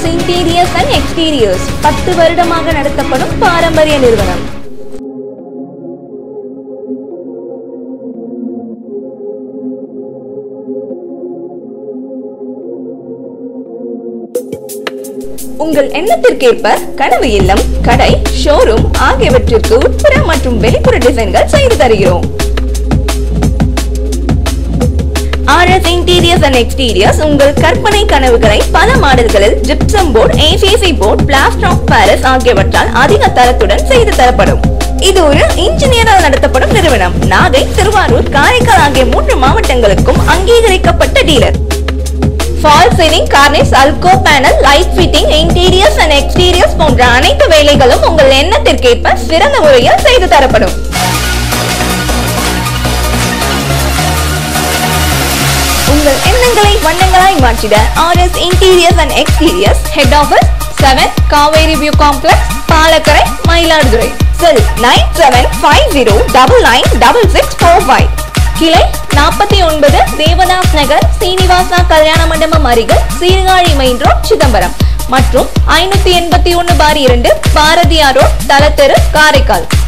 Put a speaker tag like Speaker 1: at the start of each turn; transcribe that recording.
Speaker 1: Interiors and exteriors 10 வருடமாக நடத்தப்படும் பாரம்பரிய நிறுவனம். உங்கள் எண்ணத்திற்கேற்ப கனவு இல்லம், கடை, ஷோரூம் ஆகியவற்றிற்கு உட்புற மற்றும் வெளிப்புற டிசைன்கள் செய்து தருகிறோம். RS Interiors and Exteriors உங்கள் கற்பனை கனவுகளை பல மாடல்களில் gypsum board, ACC board, plaster of Paris ஆகியவற்றால் அதிக தரத்துடன் செய்து தரப்படும். இது ஒரு இன்ஜினியரால் நடத்தப்படும் நிறுவனம். நாகை, திருவாரூர், காரைக்கால் ஆகிய 3 மாவட்டங்களுக்கும் அங்கீகரிக்கப்பட்ட டீலர். ஃபால் சீலிங், கார்னிஷ், அல்கோ panel, light fitting, interiors and exteriors போன்ற அனைத்து வேலைகளும் உங்கள் எண்ணத்திற்கேற்ப சிறந்த முறையில் செய்து தரப்படும். உங்கள் எண்ணங்களை வண்ணங்களாய் மாற்றிட RS Interiors and Exteriors, Head Office 7 Kaveri view complex, Palakkarai, Mayiladuthurai. Cell 9750996645. கிளை 49 தேவதாஸ் நகர், சீனிவாசா கல்யாண மண்டபம் அருகில், சீர்காழி மெயின் ரோட், சிதம்பரம் மற்றும் 581/2 பாரதியார் ரோட், தலத்தெரு, காரைக்கால்.